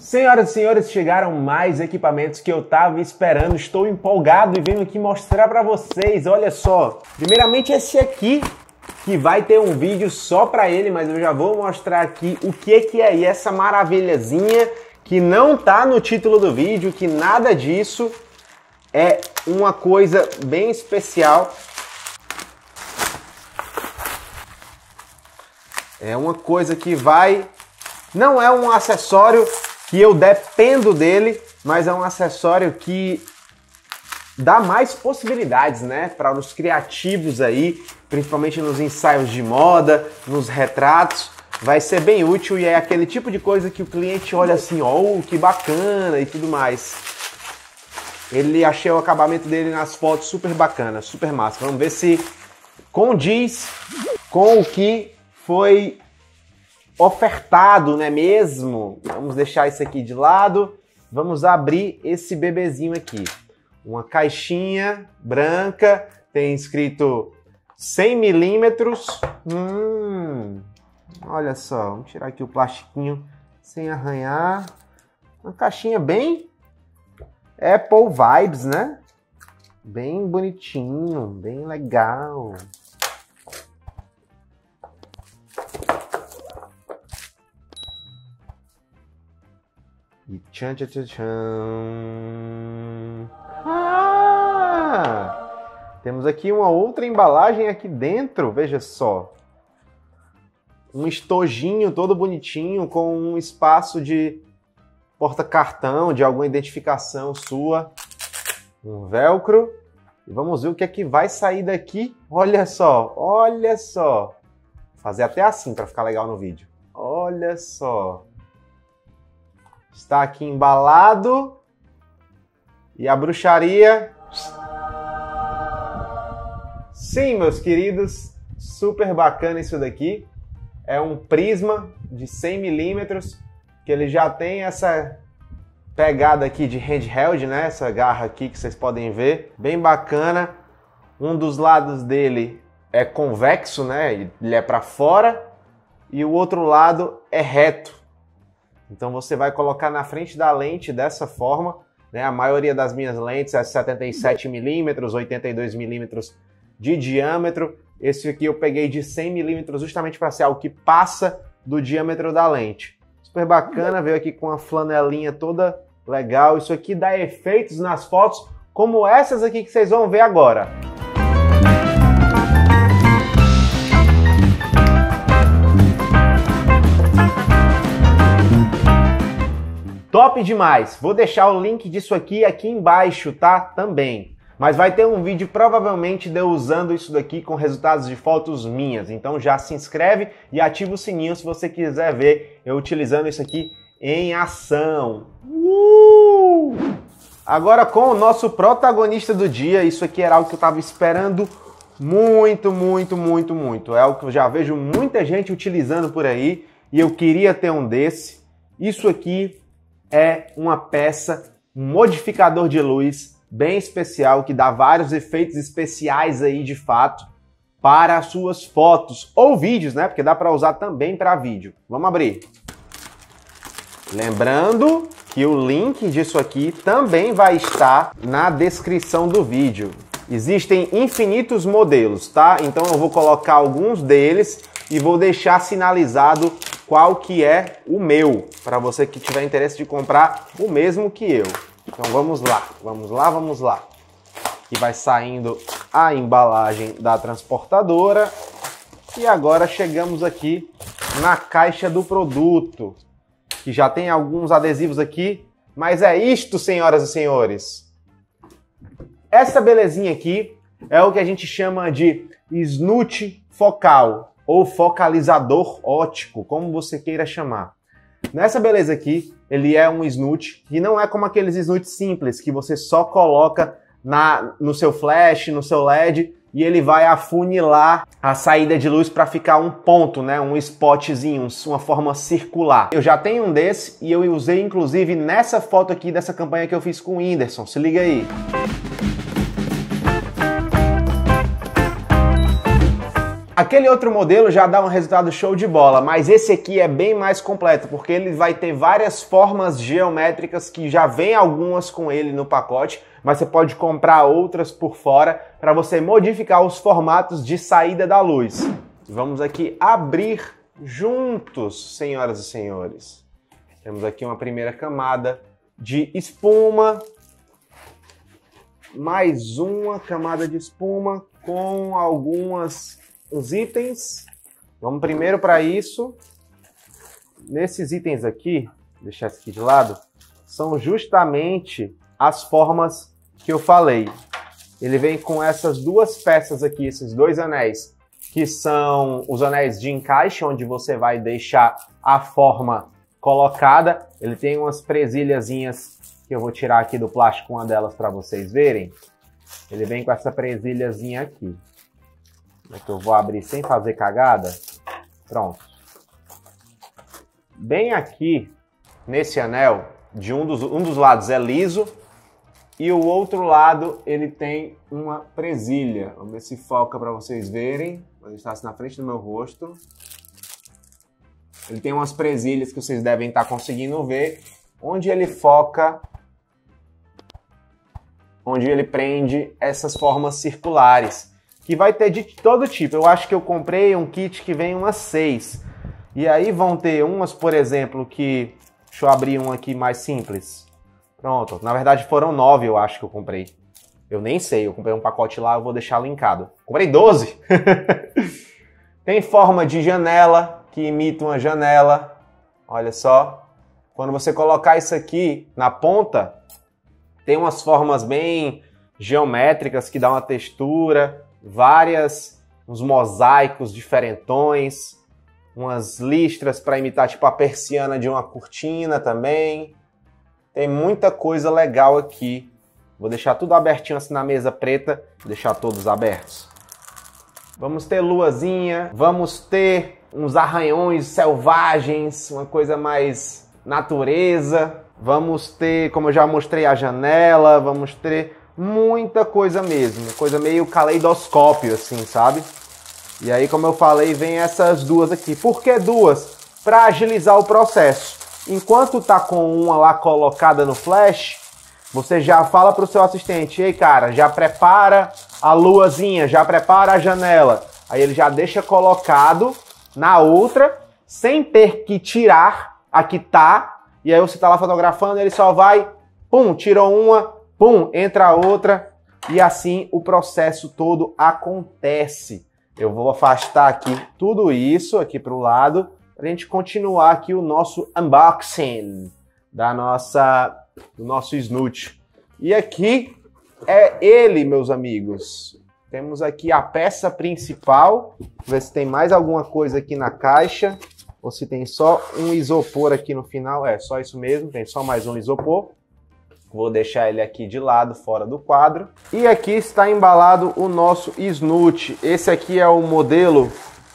Senhoras e senhores, chegaram mais equipamentos que eu tava esperando, estou empolgado e venho aqui mostrar para vocês, olha só. Primeiramente esse aqui, que vai ter um vídeo só para ele, mas eu já vou mostrar aqui o que é aí essa maravilhazinha que não tá no título do vídeo, que nada disso, é uma coisa bem especial. É uma coisa que vai... Não é um acessório que eu dependo dele, mas é um acessório que dá mais possibilidades, né, para os criativos aí, principalmente nos ensaios de moda, nos retratos. Vai ser bem útil e é aquele tipo de coisa que o cliente olha assim, oh, que bacana e tudo mais. Achei o acabamento dele nas fotos super bacana, super massa. Vamos ver se condiz com o que foi ofertado, não é mesmo? Vamos deixar isso aqui de lado. Vamos abrir esse bebezinho aqui. Uma caixinha branca, tem escrito 100 milímetros. Olha só, vamos tirar aqui o plastiquinho sem arranhar. Uma caixinha bem Apple Vibes, né? Bem bonitinho, bem legal. E tchan, tchan, tchan, tchan. Temos aqui uma outra embalagem aqui dentro, veja só. Um estojinho todo bonitinho com um espaço de porta-cartão, de alguma identificação sua. Um velcro. E vamos ver o que é que vai sair daqui. Olha só, olha só. Vou fazer até assim para ficar legal no vídeo. Olha só. Está aqui embalado. E a bruxaria... Sim, meus queridos, super bacana isso daqui. É um prisma de 100 milímetros, que ele já tem essa pegada aqui de handheld, né? Essa garra aqui que vocês podem ver, bem bacana. Um dos lados dele é convexo, né? Ele é para fora, e o outro lado é reto. Então você vai colocar na frente da lente dessa forma, né? A maioria das minhas lentes é 77 milímetros, 82 milímetros de diâmetro. Esse aqui eu peguei de 100 milímetros justamente para ser algo que passa do diâmetro da lente. Super bacana, veio aqui com uma flanelinha toda legal. Isso aqui dá efeitos nas fotos como essas aqui que vocês vão ver agora. Top demais! Vou deixar o link disso aqui embaixo, tá? Também. Mas vai ter um vídeo provavelmente de eu usando isso daqui com resultados de fotos minhas. Então já se inscreve e ativa o sininho se você quiser ver eu utilizando isso aqui em ação. Agora com o nosso protagonista do dia, isso aqui era algo que eu estava esperando muito. É algo que eu já vejo muita gente utilizando por aí e eu queria ter um desse. Isso aqui é uma peça, um modificador de luz bem especial, que dá vários efeitos especiais aí de fato para as suas fotos ou vídeos, né? Porque dá para usar também para vídeo. Vamos abrir. Lembrando que o link disso aqui também vai estar na descrição do vídeo. Existem infinitos modelos, tá? Então eu vou colocar alguns deles e vou deixar sinalizado qual que é o meu, para você que tiver interesse de comprar o mesmo que eu. Então vamos lá. E vai saindo a embalagem da transportadora. E agora chegamos aqui na caixa do produto, que já tem alguns adesivos aqui, mas é isto, senhoras e senhores. Essa belezinha aqui é o que a gente chama de snoot focal, ou focalizador óptico, como você queira chamar. Nessa beleza aqui, ele é um snoot, e não é como aqueles snoots simples, que você só coloca no seu flash, no seu LED, e ele vai afunilar a saída de luz para ficar um ponto, né? Um spotzinho, uma forma circular. Eu já tenho um desse, e eu usei inclusive nessa foto aqui dessa campanha que eu fiz com o Whindersson. Se liga aí. Aquele outro modelo já dá um resultado show de bola, mas esse aqui é bem mais completo, porque ele vai ter várias formas geométricas que já vem algumas com ele no pacote, mas você pode comprar outras por fora para você modificar os formatos de saída da luz. Vamos aqui abrir juntos, senhoras e senhores. Temos aqui uma primeira camada de espuma, mais uma camada de espuma com alguns itens. Vamos primeiro para isso. Nesses itens aqui, deixar isso aqui de lado, são justamente as formas que eu falei. Ele vem com essas duas peças aqui, esses dois anéis, que são os anéis de encaixe, onde você vai deixar a forma colocada. Ele tem umas presilhazinhas que eu vou tirar aqui do plástico, uma delas para vocês verem. Ele vem com essa presilhazinha aqui. É que eu vou abrir sem fazer cagada. Pronto. Bem aqui, nesse anel, de um dos lados é liso e o outro lado ele tem uma presilha. Vamos ver se foca para vocês verem. Vou deixar assim na frente do meu rosto. Ele tem umas presilhas que vocês devem estar conseguindo ver, onde ele foca, onde ele prende essas formas circulares, que vai ter de todo tipo. Eu acho que eu comprei um kit que vem umas 6. E aí vão ter umas, por exemplo, que... Deixa eu abrir um aqui mais simples. Pronto. Na verdade foram 9, eu acho que eu comprei. Eu nem sei, eu comprei um pacote lá, eu vou deixar linkado. Comprei 12! Tem forma de janela, que imita uma janela. Olha só. Quando você colocar isso aqui na ponta, tem umas formas bem geométricas que dá uma textura, uns mosaicos diferentões, umas listras para imitar tipo a persiana de uma cortina também. Tem muita coisa legal aqui. Vou deixar tudo abertinho assim na mesa preta, deixar todos abertos. Vamos ter luazinha, vamos ter uns arranhões selvagens, uma coisa mais natureza. Vamos ter, como eu já mostrei, a janela, vamos ter muita coisa mesmo, coisa meio caleidoscópio assim, sabe? E aí, como eu falei, vem essas duas aqui. Por que duas? Para agilizar o processo. Enquanto tá com uma lá colocada no flash, você já fala para o seu assistente: ei, cara, já prepara a luazinha, já prepara a janela. Aí ele já deixa colocado na outra, sem ter que tirar a que tá. E aí você tá lá fotografando, ele só vai, pum, tirou uma, pum, entra a outra. E assim o processo todo acontece. Eu vou afastar aqui tudo isso aqui para o lado, para a gente continuar aqui o nosso unboxing do nosso snoot. E aqui é ele, meus amigos. Temos aqui a peça principal. Vou ver se tem mais alguma coisa aqui na caixa, ou se tem só um isopor aqui no final. É, só isso mesmo, tem só mais um isopor. Vou deixar ele aqui de lado, fora do quadro. E aqui está embalado o nosso snoot. Esse aqui é o modelo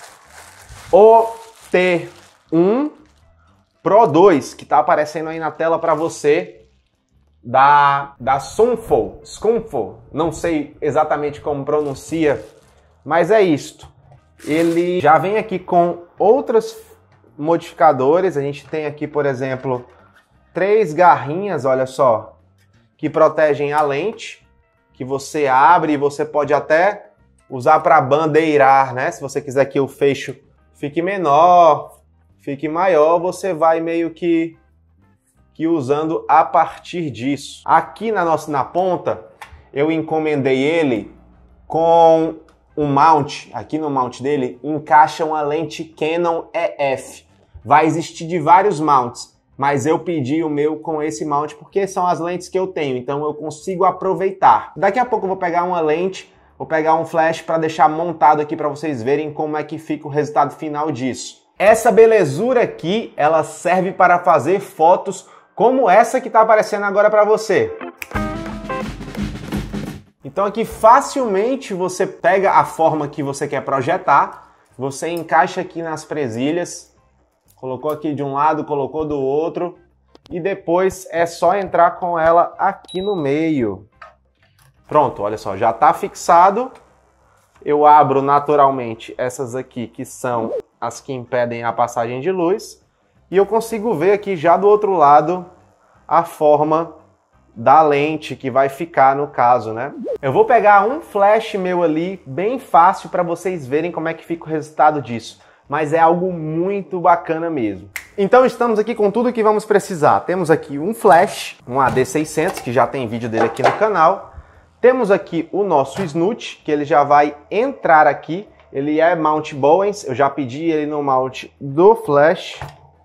OT1 Pro 2, que está aparecendo aí na tela para você, da Scunfo. Não sei exatamente como pronuncia, mas é isto. Ele já vem aqui com outros modificadores. A gente tem aqui, por exemplo, 3 garrinhas, olha só, que protegem a lente, que você abre e você pode até usar para bandeirar, né? Se você quiser que o fecho fique menor, fique maior, você vai meio que usando a partir disso. Aqui na ponta, eu encomendei ele com um mount. Aqui no mount dele, encaixa uma lente Canon EF. Vai existir de vários mounts, mas eu pedi o meu com esse mount porque são as lentes que eu tenho, então eu consigo aproveitar. Daqui a pouco eu vou pegar uma lente, vou pegar um flash para deixar montado aqui para vocês verem como é que fica o resultado final disso. Essa belezura aqui, ela serve para fazer fotos como essa que está aparecendo agora para você. Então aqui facilmente você pega a forma que você quer projetar, você encaixa aqui nas presilhas, colocou aqui de um lado, colocou do outro, e depois é só entrar com ela aqui no meio. Pronto, olha só, já está fixado. Eu abro naturalmente essas aqui, que são as que impedem a passagem de luz. E eu consigo ver aqui já do outro lado a forma da lente que vai ficar no caso, né? Eu vou pegar um flash meu ali, bem fácil para vocês verem como é que fica o resultado disso. Mas é algo muito bacana mesmo. Então estamos aqui com tudo que vamos precisar. Temos aqui um flash, um AD600, que já tem vídeo dele aqui no canal. Temos aqui o nosso snoot, que ele já vai entrar aqui. Ele é mount Bowens, eu já pedi ele no mount do flash.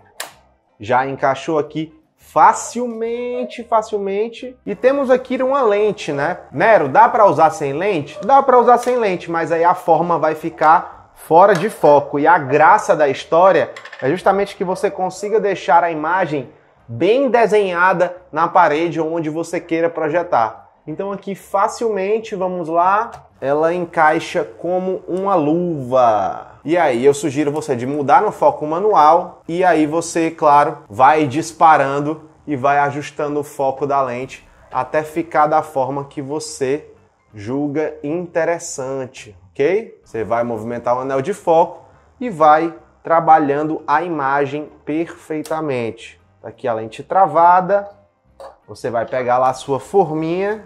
Já encaixou aqui facilmente. E temos aqui uma lente, né? Nero, dá para usar sem lente? Dá para usar sem lente, mas aí a forma vai ficar fora de foco. E a graça da história é justamente que você consiga deixar a imagem bem desenhada na parede onde você queira projetar. Então aqui facilmente, vamos lá, ela encaixa como uma luva. E aí eu sugiro você de mudar no foco manual e aí você, claro, vai disparando e vai ajustando o foco da lente até ficar da forma que você julga interessante, ok? Você vai movimentar o anel de foco e vai trabalhando a imagem perfeitamente. Aqui a lente travada, você vai pegar lá a sua forminha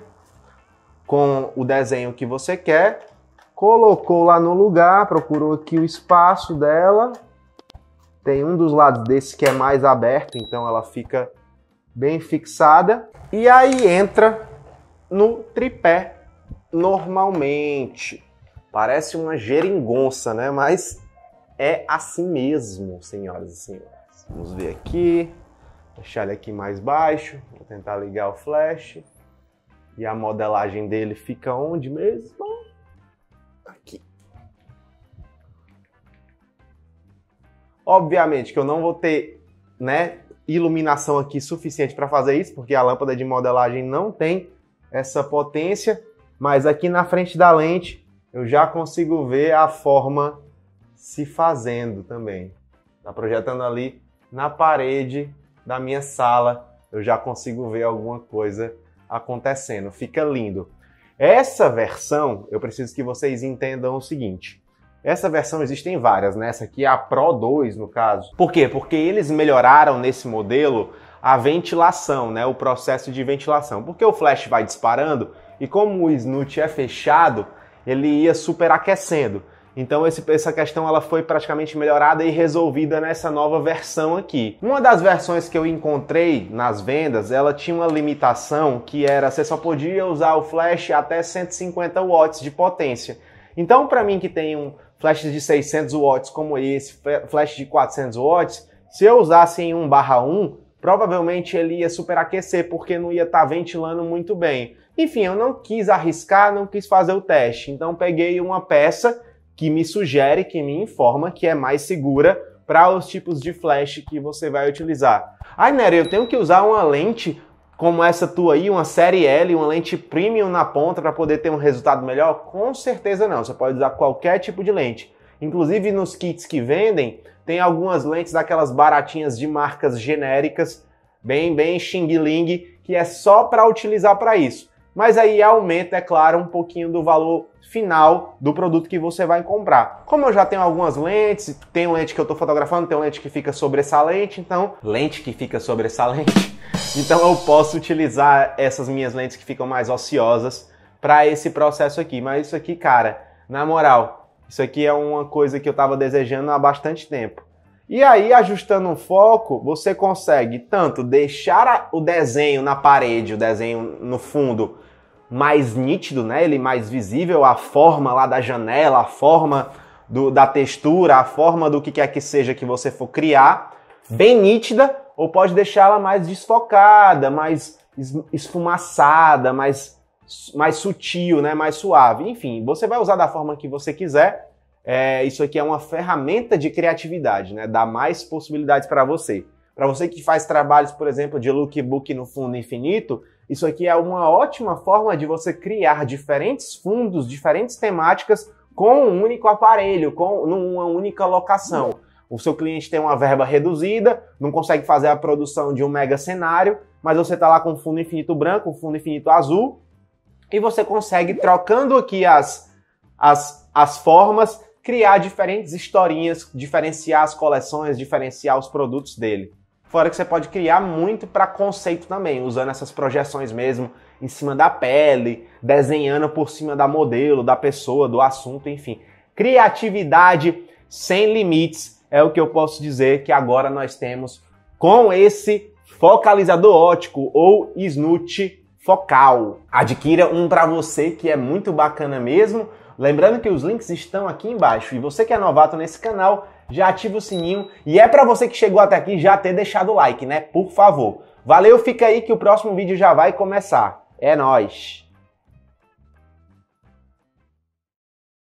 com o desenho que você quer, colocou lá no lugar, procurou aqui o espaço dela, tem um dos lados desse que é mais aberto, então ela fica bem fixada, e aí entra no tripé normalmente. Parece uma geringonça, né? Mas é assim mesmo, senhoras e senhores. Vamos ver aqui, deixar ele aqui mais baixo, vou tentar ligar o flash. E a modelagem dele fica onde mesmo? Aqui. Obviamente que eu não vou ter, né, iluminação aqui suficiente para fazer isso, porque a lâmpada de modelagem não tem essa potência, mas aqui na frente da lente eu já consigo ver a forma se fazendo também. Tá projetando ali na parede da minha sala, eu já consigo ver alguma coisa acontecendo, fica lindo. Essa versão, eu preciso que vocês entendam o seguinte, essa versão existem várias, né? Essa aqui é a Pro 2 no caso. Por quê? Porque eles melhoraram nesse modelo a ventilação, né? O processo de ventilação, porque o flash vai disparando e como o snoot é fechado, ele ia superaquecendo. Então essa questão ela foi praticamente melhorada e resolvida nessa nova versão aqui. Uma das versões que eu encontrei nas vendas, ela tinha uma limitação que era, você só podia usar o flash até 150 watts de potência. Então para mim que tem um flash de 600 watts como esse, flash de 400 watts, se eu usasse em 1/1, provavelmente ele ia superaquecer porque não ia estar ventilando muito bem. Enfim, eu não quis arriscar, não quis fazer o teste, então peguei uma peça que me sugere, que me informa que é mais segura para os tipos de flash que você vai utilizar. Ai, Nero, eu tenho que usar uma lente como essa tua aí, uma série L, uma lente premium na ponta para poder ter um resultado melhor? Com certeza não, você pode usar qualquer tipo de lente. Inclusive nos kits que vendem, tem algumas lentes daquelas baratinhas de marcas genéricas, bem xing-ling, que é só para utilizar para isso. Mas aí aumenta, é claro, um pouquinho do valor final do produto que você vai comprar. Como eu já tenho algumas lentes, tem lente que eu estou fotografando, tem lente que fica sobressalente, então eu posso utilizar essas minhas lentes que ficam mais ociosas para esse processo aqui. Mas isso aqui, cara, na moral, isso aqui é uma coisa que eu estava desejando há bastante tempo. E aí, ajustando o foco, você consegue tanto deixar o desenho na parede, o desenho no fundo, mais nítido, né? Ele mais visível, a forma lá da janela, a forma da textura, a forma do que quer que seja que você for criar, bem nítida, ou pode deixá-la mais desfocada, mais esfumaçada, mais sutil, né? Mais suave. Enfim, você vai usar da forma que você quiser. Isso aqui é uma ferramenta de criatividade, né? Dá mais possibilidades para você. Para você que faz trabalhos, por exemplo, de lookbook no fundo infinito, isso aqui é uma ótima forma de você criar diferentes fundos, diferentes temáticas com um único aparelho, numa única locação. O seu cliente tem uma verba reduzida, não consegue fazer a produção de um mega cenário, mas você está lá com um fundo infinito branco, um fundo infinito azul, e você consegue, trocando aqui as as formas, criar diferentes historinhas, diferenciar as coleções, diferenciar os produtos dele. Fora que você pode criar muito para conceito também, usando essas projeções mesmo em cima da pele, desenhando por cima da modelo, da pessoa, do assunto, enfim. Criatividade sem limites é o que eu posso dizer que agora nós temos com esse focalizador óptico ou snut focal. Adquira um para você que é muito bacana mesmo. Lembrando que os links estão aqui embaixo. E você que é novato nesse canal, já ativa o sininho. E é para você que chegou até aqui já ter deixado o like, né? Por favor. Valeu, fica aí que o próximo vídeo já vai começar. É nóis!